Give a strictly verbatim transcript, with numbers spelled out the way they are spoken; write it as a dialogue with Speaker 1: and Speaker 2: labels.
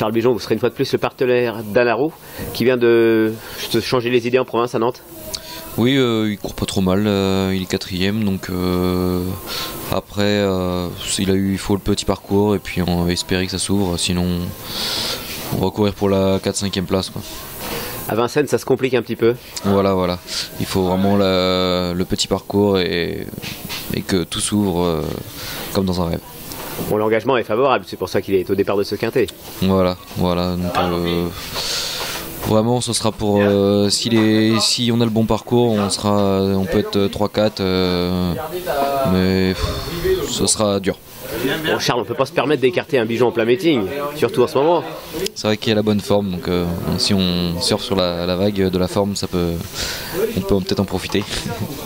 Speaker 1: Charles Bijon, vous serez une fois de plus le partenaire d'Alain Roux, qui vient de changer les idées en province à Nantes.
Speaker 2: Oui, euh, il court pas trop mal, euh, il est quatrième, donc euh, après euh, il, a eu, il faut le petit parcours et puis on va espérer que ça s'ouvre, sinon on va courir pour la quatre cinquième place, quoi.
Speaker 1: À Vincennes, ça se complique un petit peu.
Speaker 2: Voilà, voilà. Il faut vraiment la, le petit parcours et, et que tout s'ouvre euh, comme dans un rêve.
Speaker 1: Bon, l'engagement est favorable, c'est pour ça qu'il est au départ de ce quintet.
Speaker 2: Voilà, voilà. Donc, euh, vraiment, ce sera pour euh, si, les, si on a le bon parcours, on sera, on peut être trois quatre, euh, mais pff, ce sera dur.
Speaker 1: Bon, Charles, on ne peut pas se permettre d'écarter un Bijon en plein meeting, surtout en ce moment.
Speaker 2: C'est vrai qu'il y a la bonne forme, donc euh, si on surfe sur la, la vague de la forme, ça peut, on peut peut-être en profiter.